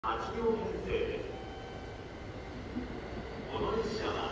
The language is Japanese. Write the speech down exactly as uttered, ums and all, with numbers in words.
はち両編成です。この列車は